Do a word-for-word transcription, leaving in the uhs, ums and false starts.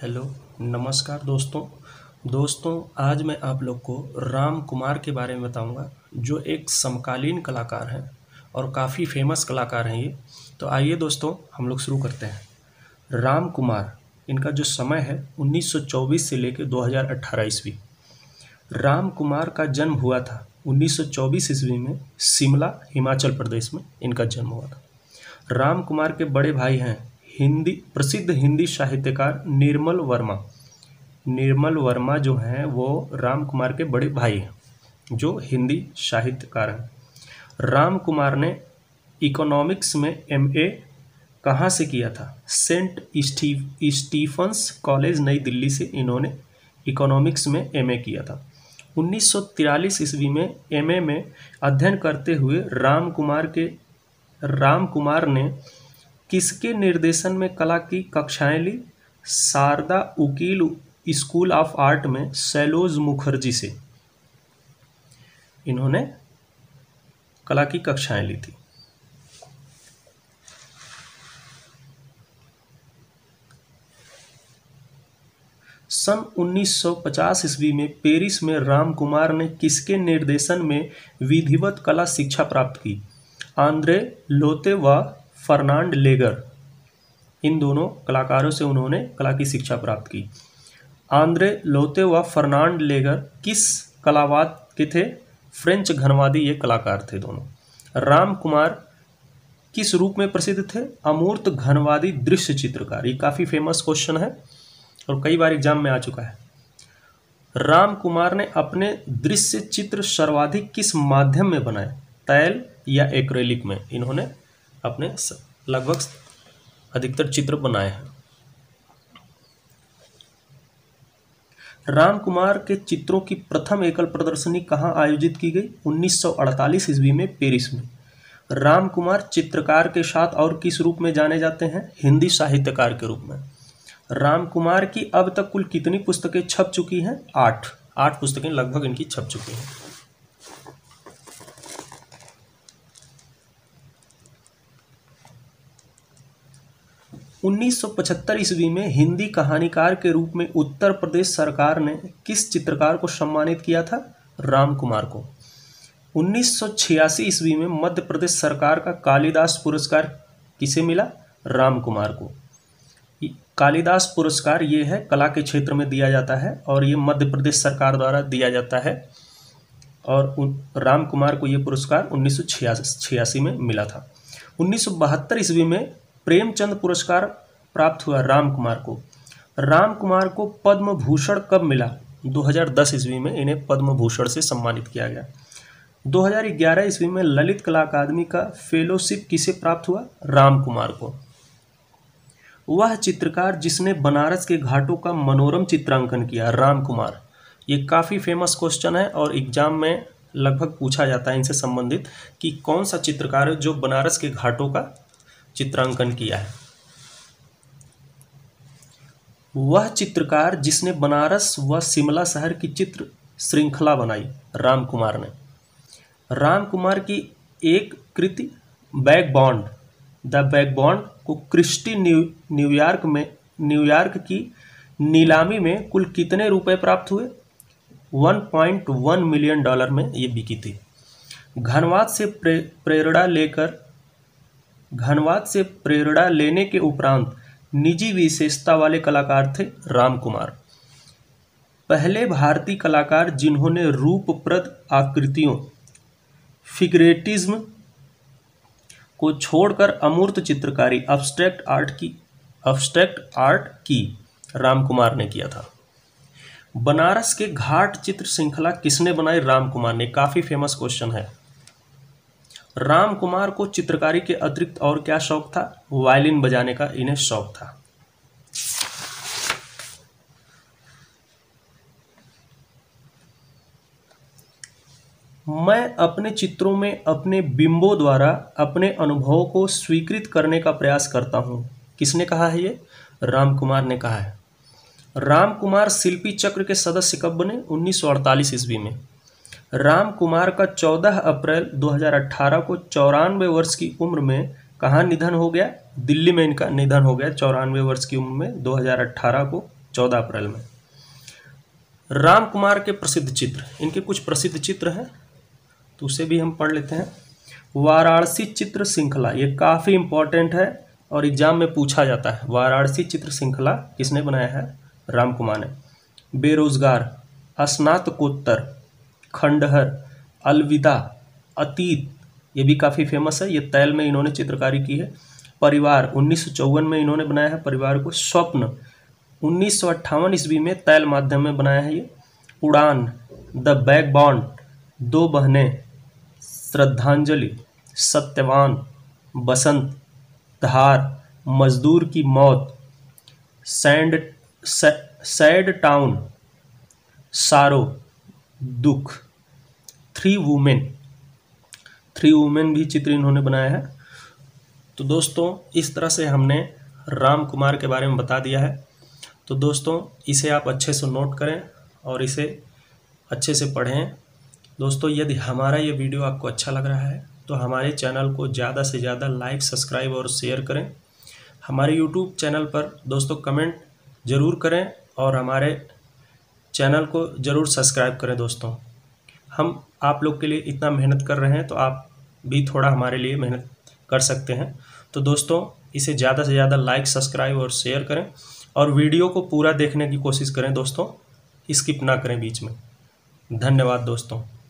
Hello, नमस्कार दोस्तों। दोस्तों आज मैं आप लोग को राम कुमार के बारे में बताऊंगा, जो एक समकालीन कलाकार हैं और काफ़ी फेमस कलाकार हैं ये। तो आइए दोस्तों हम लोग शुरू करते हैं। राम कुमार, इनका जो समय है उन्नीस सौ चौबीस से लेकर दो हज़ार अठारह ईस्वी। राम कुमार का जन्म हुआ था उन्नीस सौ चौबीस ईस्वी में शिमला, हिमाचल प्रदेश में इनका जन्म हुआ था। राम कुमार के बड़े भाई हैं हिंदी प्रसिद्ध हिंदी साहित्यकार निर्मल वर्मा। निर्मल वर्मा जो हैं वो राम कुमार के बड़े भाई हैं, जो हिंदी साहित्यकार हैं। राम कुमार ने इकोनॉमिक्स में एमए कहाँ से किया था? सेंट स्टीव स्टीफंस कॉलेज नई दिल्ली से इन्होंने इकोनॉमिक्स में एमए किया था। उन्नीस सौ तिरालीस ईस्वी में एमए में अध्ययन करते हुए राम कुमार के राम कुमार ने किसके निर्देशन में कला की कक्षाएं ली? Sharda Ukil school of art में सैलोज मुखर्जी से इन्होंने कला की कक्षाएं ली थी। सन उन्नीस सौ पचास ईस्वी में पेरिस में राम कुमार ने किसके निर्देशन में विधिवत कला शिक्षा प्राप्त की? आंद्रे लोते व फर्नांड लेगर, इन दोनों कलाकारों से उन्होंने कला की शिक्षा प्राप्त की। आंद्रे लोते व फर्नांड लेगर किस कलावाद के थे? फ्रेंच घनवादी ये कलाकार थे दोनों। राम कुमार किस रूप में प्रसिद्ध थे? अमूर्त घनवादी दृश्य चित्रकार। ये काफ़ी फेमस क्वेश्चन है और कई बार एग्जाम में आ चुका है। राम कुमार ने अपने दृश्य चित्र सर्वाधिक किस माध्यम में बनाए? तैल या एक्रेलिक में इन्होंने अपने लगभग अधिकतर चित्र बनाए हैं। राम कुमार के चित्रों की प्रथम एकल प्रदर्शनी कहाँ आयोजित की गई? उन्नीस सौ अड़तालीस ईस्वी में पेरिस में। राम कुमार चित्रकार के साथ और किस रूप में जाने जाते हैं? हिंदी साहित्यकार के रूप में। राम कुमार की अब तक कुल कितनी पुस्तकें छप चुकी हैं? आठ आठ पुस्तकें लगभग इनकी छप चुकी हैं। उन्नीस सौ पचहत्तर ईस्वी में हिंदी कहानीकार के रूप में उत्तर प्रदेश सरकार ने किस चित्रकार को सम्मानित किया था? राम कुमार को। उन्नीस सौ छियासी ईस्वी में मध्य प्रदेश सरकार का कालिदास पुरस्कार किसे मिला? राम कुमार को। कालिदास पुरस्कार ये है कला के क्षेत्र में दिया जाता है और ये मध्य प्रदेश सरकार द्वारा दिया जाता है और राम कुमार को ये पुरस्कार उन्नीस सौ छियासी में मिला था। उन्नीस सौ बहत्तर ईस्वी में प्रेमचंद पुरस्कार प्राप्त हुआ राम कुमार को। राम कुमार को पद्म भूषण कब मिला? दो हज़ार दस ईस्वी में इन्हें पद्म भूषण से सम्मानित किया गया। दो हज़ार ग्यारह ईस्वी में ललित कला अकादमी का फेलोशिप किसे प्राप्त हुआ? राम कुमार को। वह चित्रकार जिसने बनारस के घाटों का मनोरम चित्रांकन किया? राम कुमार। ये काफ़ी फेमस क्वेश्चन है और एग्जाम में लगभग पूछा जाता है इनसे संबंधित कि कौन सा चित्रकार है जो बनारस के घाटों का चित्रांकन किया है। वह चित्रकार जिसने बनारस व शिमला शहर की चित्र श्रृंखला बनाई? राम कुमार ने। राम कुमार की एक कृति वैगबॉन्ड द वैगबॉन्ड को क्रिस्टी न्यू न्यूयॉर्क में न्यूयॉर्क की नीलामी में कुल कितने रुपए प्राप्त हुए? एक पॉइंट एक मिलियन डॉलर में ये बिकी थी। घनवाद से प्रे, प्रेरणा लेकर घनवाद से प्रेरणा लेने के उपरांत निजी विशेषता वाले कलाकार थे राम कुमार। पहले भारतीय कलाकार जिन्होंने रूपप्रद आकृतियों फिगरेटिज्म को छोड़कर अमूर्त चित्रकारी अब्स्ट्रैक्ट आर्ट की अब्स्ट्रैक्ट आर्ट की राम कुमार ने किया था। बनारस के घाट चित्र श्रृंखला किसने बनाई? राम कुमार ने। काफ़ी फेमस क्वेश्चन है। राम कुमार को चित्रकारी के अतिरिक्त और क्या शौक था? वायलिन बजाने का इन्हें शौक था। मैं अपने चित्रों में अपने बिंबों द्वारा अपने अनुभवों को स्वीकृत करने का प्रयास करता हूँ। किसने कहा है ये? राम कुमार ने कहा है। राम कुमार शिल्पी चक्र के सदस्य कब बने? उन्नीस सौ अड़तालीस ईस्वी में। राम कुमार का चौदह अप्रैल दो हज़ार अठारह को चौरानवे वर्ष की उम्र में कहाँ निधन हो गया? दिल्ली में इनका निधन हो गया चौरानवे वर्ष की उम्र में दो हज़ार अठारह को चौदह अप्रैल में। राम कुमार के प्रसिद्ध चित्र, इनके कुछ प्रसिद्ध चित्र हैं तो उसे भी हम पढ़ लेते हैं। वाराणसी चित्र श्रृंखला, ये काफ़ी इम्पोर्टेंट है और एग्जाम में पूछा जाता है। वाराणसी चित्र श्रृंखला किसने बनाया है? राम कुमार ने। बेरोजगार, स्नातकोत्तर, खंडहर, अलविदा, अतीत, ये भी काफ़ी फेमस है, ये तैल में इन्होंने चित्रकारी की है। परिवार, उन्नीस सौ चौवन में इन्होंने बनाया है परिवार को। स्वप्न, उन्नीस सौ अट्ठावन ईस्वी में तैल माध्यम में बनाया है ये। उड़ान, द बैकबोन, दो बहनें, श्रद्धांजलि, सत्यवान, बसंत, धार, मजदूर की मौत, सैंड सैड टाउन, सारो, दुख, थ्री वुमेन, थ्री वुमेन भी चित्र इन्होंने बनाया है। तो दोस्तों इस तरह से हमने राम कुमार के बारे में बता दिया है। तो दोस्तों इसे आप अच्छे से नोट करें और इसे अच्छे से पढ़ें। दोस्तों यदि हमारा ये वीडियो आपको अच्छा लग रहा है तो हमारे चैनल को ज़्यादा से ज़्यादा लाइक, सब्सक्राइब और शेयर करें। हमारे यूट्यूब चैनल पर दोस्तों कमेंट ज़रूर करें और हमारे चैनल को ज़रूर सब्सक्राइब करें। दोस्तों हम आप लोग के लिए इतना मेहनत कर रहे हैं तो आप भी थोड़ा हमारे लिए मेहनत कर सकते हैं। तो दोस्तों इसे ज़्यादा से ज़्यादा लाइक, सब्सक्राइब और शेयर करें और वीडियो को पूरा देखने की कोशिश करें दोस्तों, स्किप ना करें बीच में। धन्यवाद दोस्तों।